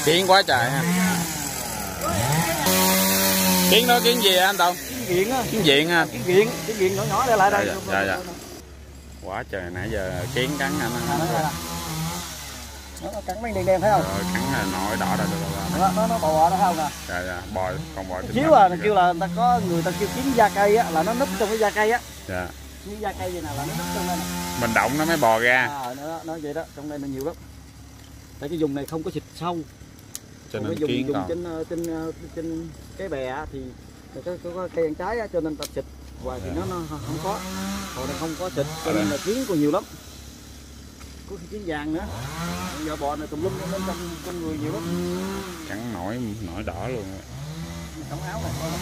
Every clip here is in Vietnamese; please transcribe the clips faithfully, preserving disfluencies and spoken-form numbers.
Kiến quá trời ha. Kiến đó kiến gì anh Tùng? Kiến viện á. Kiến viện ha. Kiến viện, kiến viện nhỏ nhỏ đây lại đây. Dạ, dạ, dạ. Quá trời, nãy giờ kiến cắn anh. Nó cắn mấy đen đen thấy không? Rồi, cắn là nổi đỏ ra rồi. Nó nó, nó bò đó thấy không nè. Dạ dạ, bò con bò. Xíu à, nó kêu là người ta có người ta kêu kiến da cây á, là nó núp trong cái da cây á. Dạ. Cái da cây gì nào là nó núp trong đây. Mình động nó mới bò ra. À, nó nó vậy đó, trong đây nó nhiều lắm. Tại cái vùng này không có xịt sâu. Cho nên dùng, kiến dùng còn. trên trên trên cái bè thì có, có, có cây ăn trái á, cho nên ta xịt hoài thì nó, nó không có. Còn này không có xịt cho nên là kiến còn nhiều lắm. Có kiến vàng nữa. Giờ bò này tùm lum lên trong trong người nhiều lắm. Cắn nổi nổi đỏ luôn. Cắn áo này coi.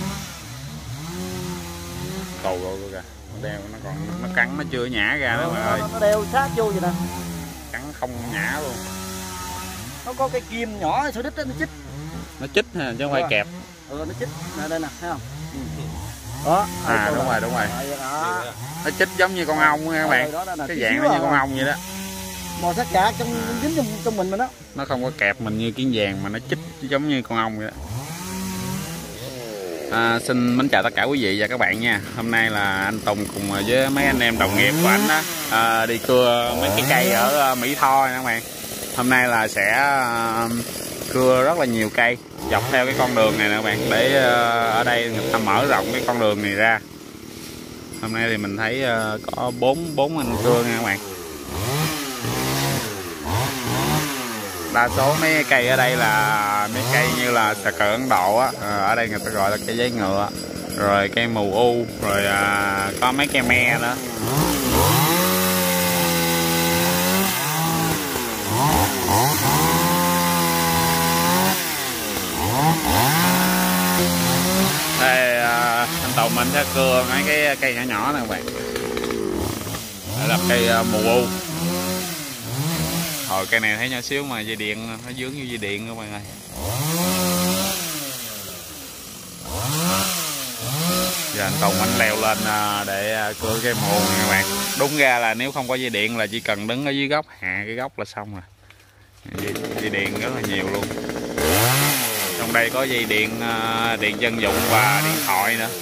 Cầu rồi kìa. Nó đeo nó còn nó cắn nó chưa nhả ra đó mọi ơi. Nó đeo sát vô vậy nè. Cắn không nhả luôn. Nó có cái kim nhỏ sợi đít đó, nó chích. Nó chích ha chứ không phải kẹp. Ừ, nó chích. Đây đây nè, thấy không? Ừ. Đó. À đúng rồi, đúng rồi. Đó. Nó chích giống như con ong nha các bạn. Đó, đó, đó, cái dạng nó như con ong vậy đó. Bò sát cả trong dính trong, trong mình mà đó. Nó không có kẹp mình như kiến vàng mà nó chích giống như con ong vậy đó. À, xin mến chào tất cả quý vị và các bạn nha. Hôm nay là anh Tùng cùng với mấy anh em đồng nghiệp của anh đó à, đi cưa mấy cái cây ở Mỹ Tho nha các bạn. Hôm nay là sẽ uh, cưa rất là nhiều cây dọc theo cái con đường này nè các bạn, để uh, ở đây người ta mở rộng cái con đường này ra. Hôm nay thì mình thấy uh, có bốn bốn anh cưa nha các bạn. Đa số mấy cây ở đây là mấy cây như là xà cừ Ấn Độ á, à, ở đây người ta gọi là cây giấy ngựa, rồi cây mù u, rồi à, có mấy cây me nữa. Đây à, anh Tùng mình sẽ cưa mấy cái cây nhỏ nhỏ này các bạn. Đây là cây à, mù u. Hồi cây này thấy nhỏ xíu mà dây điện nó dướng như dây điện các bạn ơi. Giờ anh Tùng anh leo lên để cưa cây mù này các bạn. Đúng ra là nếu không có dây điện là chỉ cần đứng ở dưới gốc hạ cái gốc là xong rồi. Dây, dây điện rất là nhiều luôn. Trong đây có dây điện điện dân dụng và điện thoại nữa.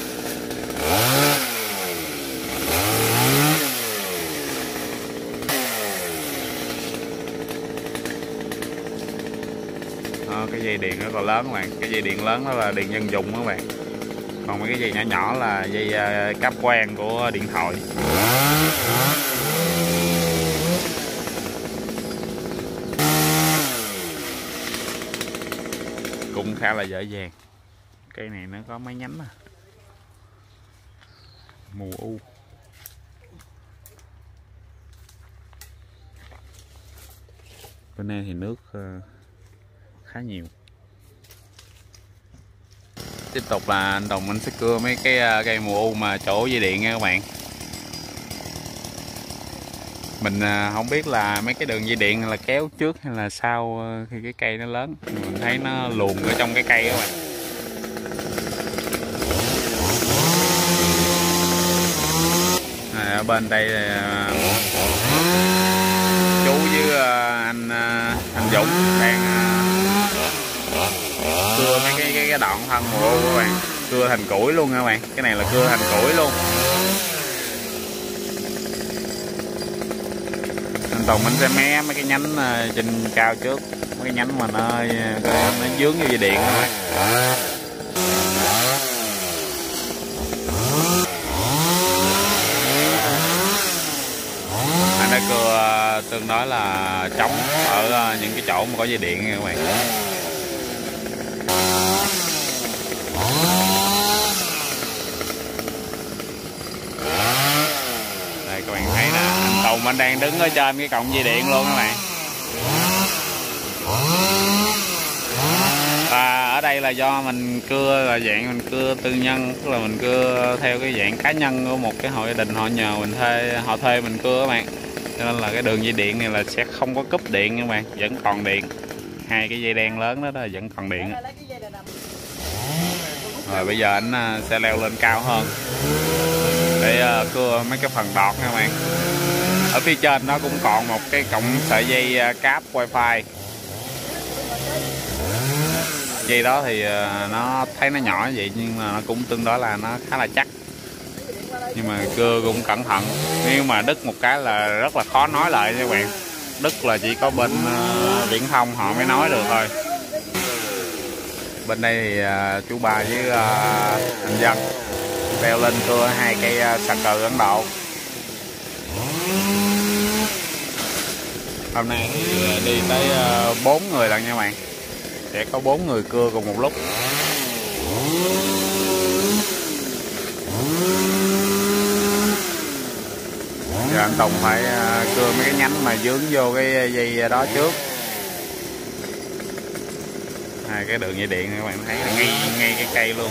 Đó, cái dây điện rất là lớn các bạn. Cái dây điện lớn đó là điện dân dụng các bạn. Còn mấy cái dây nhỏ nhỏ là dây uh, cáp quang của điện thoại. Cũng khá là dễ dàng. Cây này nó có mấy nhánh à. Mù u. Bên đây thì nước uh, khá nhiều. Tiếp tục là anh Tùng anh sẽ cưa mấy cái cây mù u mà chỗ dây điện nha các bạn. Mình không biết là mấy cái đường dây điện là kéo trước hay là sau khi cái cây nó lớn. Mình thấy nó luồn ở trong cái cây các bạn. À, ở bên đây chú với anh anh Dũng đang cưa mấy cái cái, cái đoạn thân mù u các bạn, cưa thành củi luôn các bạn. Cái này là cưa thành củi luôn. Anh Tùng mình sẽ mé mấy cái nhánh trên cao trước, mấy cái nhánh mà nó nó dướng như dây điện các bạn. Anh đã cưa tương đối là trống ở những cái chỗ mà có dây điện nha các bạn. Đây các bạn thấy nè, anh Tùng anh đang đứng ở trên cái cọng dây điện luôn các bạn. Và ở đây là do mình cưa là dạng mình cưa tư nhân, tức là mình cưa theo cái dạng cá nhân của một cái hộ gia đình, họ nhờ mình thuê, họ thuê mình cưa các bạn. Cho nên là cái đường dây điện này là sẽ không có cúp điện các bạn, vẫn còn điện. Hai cái dây đen lớn đó, đó vẫn còn điện. Rồi bây giờ anh sẽ leo lên cao hơn để cưa mấy cái phần đọt nha các bạn. Ở phía trên nó cũng còn một cái cọng sợi dây cáp wifi. Dây đó thì nó thấy nó nhỏ như vậy nhưng mà nó cũng tương đối là nó khá là chắc, nhưng mà cưa cũng cẩn thận, nếu mà đứt một cái là rất là khó nói lại nha các bạn. Đứt là chỉ có bên uh, viễn thông họ mới nói được thôi. Bên đây thì uh, chú ba với uh, anh Dân leo lên cưa hai cây uh, xà cừ Ấn Độ. Hôm nay thì đi tới bốn uh, người lần nha các bạn, sẽ có bốn người cưa cùng một lúc. Giờ anh Tùng phải uh, cưa mấy cái nhánh mà dướng vô cái dây đó trước. Hai cái đường dây điện các bạn thấy là ngay ngay cái cây luôn.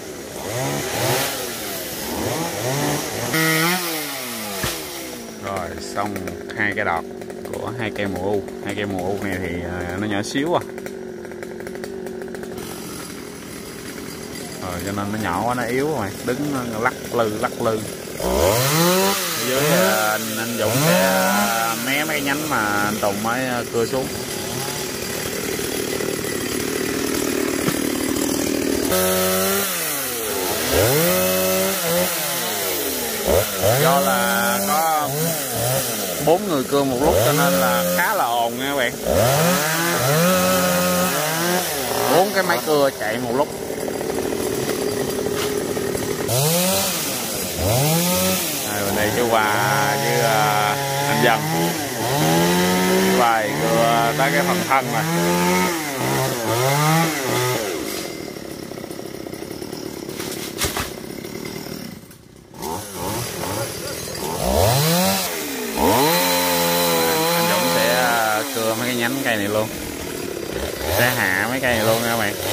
Rồi xong hai cái đọt của hai cây mùa u. Hai cây mùa u này thì uh, nó nhỏ xíu à. Rồi cho nên nó nhỏ quá, nó yếu rồi, đứng lắc lư lắc lư. Ở dưới anh, anh Dũng sẽ mé mấy nhánh mà anh Tùng mới cưa xuống. Do là có bốn người cưa một lúc cho nên là khá là ồn nha các bạn. Bốn cái máy cưa chạy một lúc. Bên đây chú Hòa với uh, anh Dân vài cưa tới cái phần thân mà. Anh Dũng sẽ cưa mấy cái nhánh cây này luôn, sẽ hạ mấy cây này luôn nha các bạn.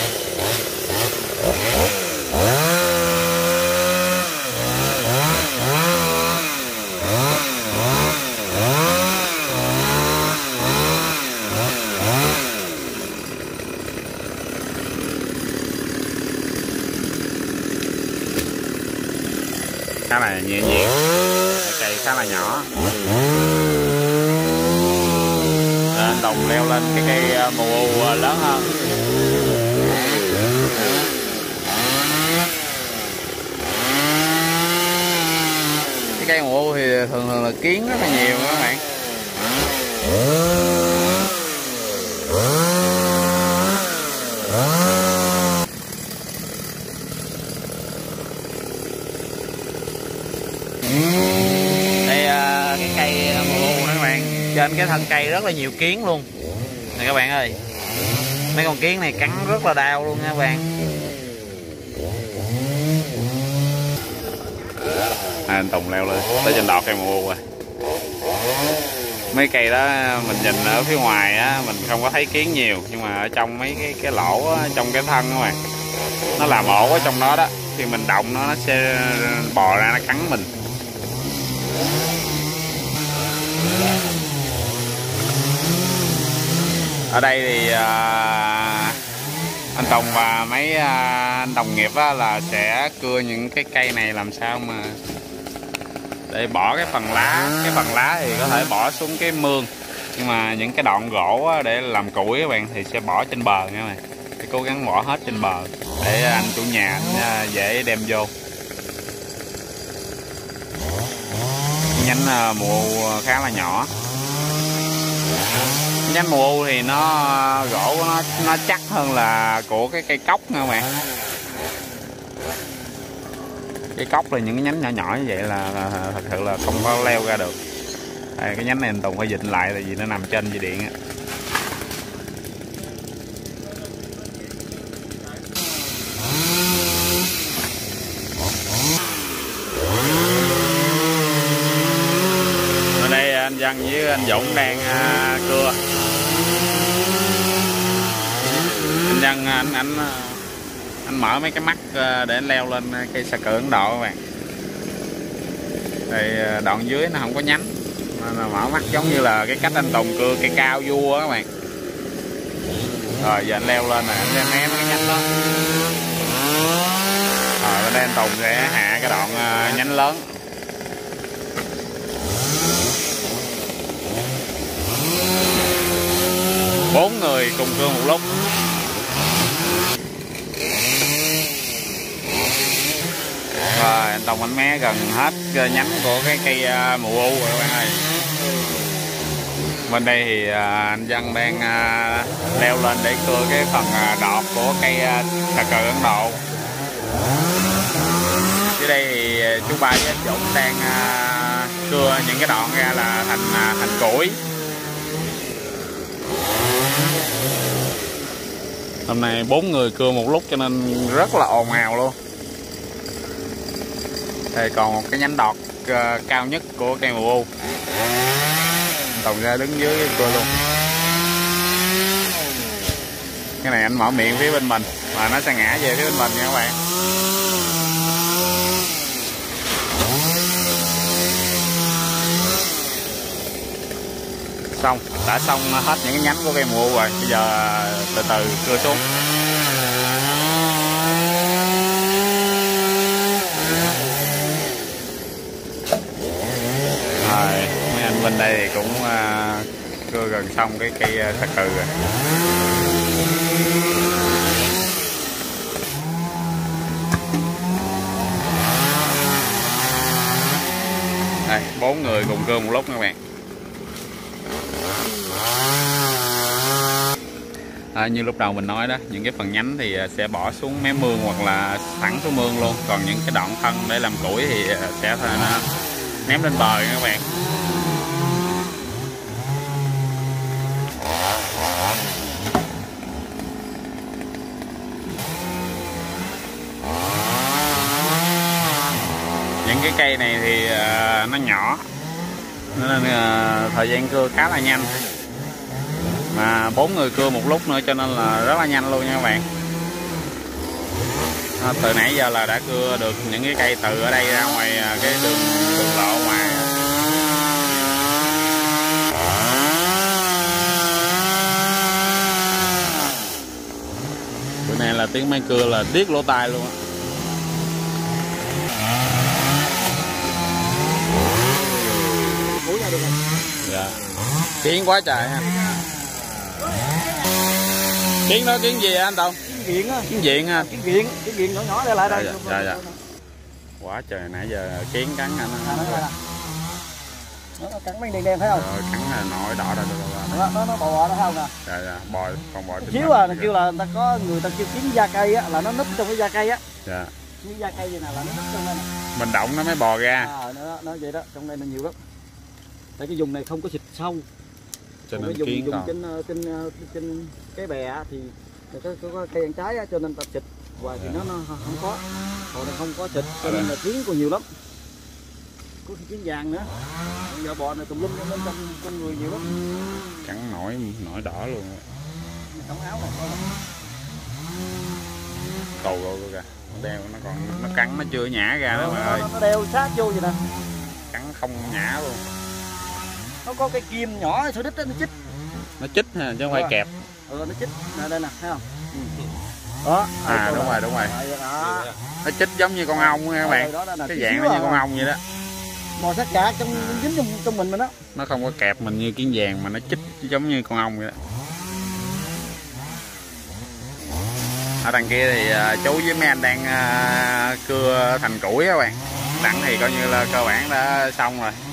Khá là nhẹ nhàng, cây khá là nhỏ. À, anh Tùng leo lên cái cây mù u lớn hơn. Cái cây mù u thì thường thường là kiến rất là nhiều các bạn. Đây cái cây mùa u nữa các bạn, trên cái thân cây rất là nhiều kiến luôn này các bạn ơi. Mấy con kiến này cắn rất là đau luôn nha các bạn. À, anh Tùng leo lên tới trên đọt cây mùa u rồi. Mấy cây đó mình nhìn ở phía ngoài á mình không có thấy kiến nhiều, nhưng mà ở trong mấy cái cái lỗ á, trong cái thân các bạn, nó làm ổ ở trong đó đó, khi mình động nó nó sẽ bò ra nó cắn mình. Ở đây thì à, anh Tùng và mấy à, anh đồng nghiệp á, là sẽ cưa những cái cây này làm sao mà để bỏ cái phần lá. Cái phần lá thì có thể bỏ xuống cái mương, nhưng mà những cái đoạn gỗ á, để làm củi các bạn thì sẽ bỏ trên bờ nha các bạn. Để cố gắng bỏ hết trên bờ để anh chủ nhà anh dễ đem vô. Nhánh mùa khá là nhỏ. Nhánh mùa u thì nó gỗ của nó nó chắc hơn là của cái cây cóc nha các bạn. Cây cóc là những cái nhánh nhỏ nhỏ như vậy là, là thật sự là không có leo ra được. Đây, cái nhánh này anh Tùng phải vịn lại tại vì nó nằm trên dây điện á. Ở đây anh Văn với anh Dũng đang uh, cưa. Anh Văn anh anh anh mở mấy cái mắt để anh leo lên cây xà cừ Ấn Độ các bạn. Thì đoạn dưới nó không có nhánh, nó mở mắt giống như là cái cách anh Tùng cưa cây cao vua các bạn. Rồi giờ anh leo lên nè, anh sẽ mé mấy cái nhánh đó. Rồi bên đây anh Tùng sẽ hạ cái đoạn nhánh lớn. Bốn người cùng cưa một lúc. Rồi anh Tùng anh mé gần hết nhánh của cái cây mù u rồi các bạn ơi. Bên đây thì anh Dân đang leo lên để cưa cái phần đọt của cây cà cừ Ấn Độ. Dưới đây thì chú Ba với anh Dũng đang cưa những cái đoạn ra là thành thành củi. Hôm nay bốn người cưa một lúc cho nên rất là ồn ào luôn. Đây còn một cái nhánh đọt uh, cao nhất của cây mù u. Tùng ra đứng dưới cưa luôn. Cái này anh mở miệng phía bên mình mà nó sẽ ngã về phía bên mình nha các bạn. Xong, đã xong hết những cái nhánh của cây mù u rồi. Bây giờ từ từ cưa xuống. Rồi, mấy anh bên đây thì cũng uh, cưa gần xong cái cây cà cừ rồi. Đây, bốn người cùng cưa một lúc nha các bạn. À, như lúc đầu mình nói đó, những cái phần nhánh thì sẽ bỏ xuống mé mương hoặc là thẳng xuống mương luôn. Còn những cái đoạn thân để làm củi thì sẽ nó ném lên bờ nha các bạn. Những cái cây này thì uh, nó nhỏ nên uh, thời gian cưa khá là nhanh, mà bốn người cưa một lúc nữa cho nên là rất là nhanh luôn nha các bạn. À, từ nãy giờ là đã cưa được những cái cây từ ở đây ra ngoài cái đường đường lộ ngoài. Bữa nay là tiếng máy cưa là điếc lỗ tai luôn á. Dạ. Kiến quá trời ha. Kiến đó kiến gì hả anh Tùng? Kiến viện á. Kiến viện ha. Kiến viện, kiến viện nhỏ nhỏ đây lại đây. Dạ, dạ, dạ. Quá trời, nãy giờ kiến cắn anh. À, nó, nó cắn mấy đen đen thấy không? Rồi, cắn là nổi đỏ rồi. Nó nó nó bò bò nó thấy không nè. Dạ dạ, bò còn bò. Xíu à, kêu là người ta có người ta kêu kiến da cây á, là nó núp trong cái da cây á. Dạ. Cái da cây vậy nè là nó núp trong đây nè. Mình động nó mới bò ra. À, nó nó vậy đó, trong đây nó nhiều lắm. Tại cái vùng này không có xịt sâu. Cho nên dùng, kiến dùng còn. trên trên trên cái bè thì có, có, có cây ăn trái á, cho nên ta xịt hoài thì nó, nó không có. Còn này không có xịt cho nên là kiến còn nhiều lắm. Có kiến vàng nữa. Giờ bò này tùm lum lên trong con người nhiều lắm. Cắn nổi nổi đỏ luôn. Trong áo này coi. Cầu rồi kìa. Nó đeo nó còn nó cắn nó chưa nhả ra đó mọi ơi. Nó đeo sát vô vậy nè. Cắn không nhả luôn. Nó có cái kim nhỏ sợi đít đó, nó chích. Nó chích ha chứ không phải kẹp. Ừ, nó chích. Nè đây nè, thấy không? Ừ. Đó. À đúng rồi, đúng rồi. Đó. Nó chích giống như con ong nha các bạn. Đó, đó, đó, cái dạng nó như con ong vậy đó. Bò sát gà trong dính trong, trong mình mình đó. Nó không có kẹp mình như kiến vàng mà nó chích giống như con ong vậy đó. Ở đằng kia thì chú với mấy anh đang cưa thành củi các bạn. Đặng thì coi như là cơ bản đã xong rồi.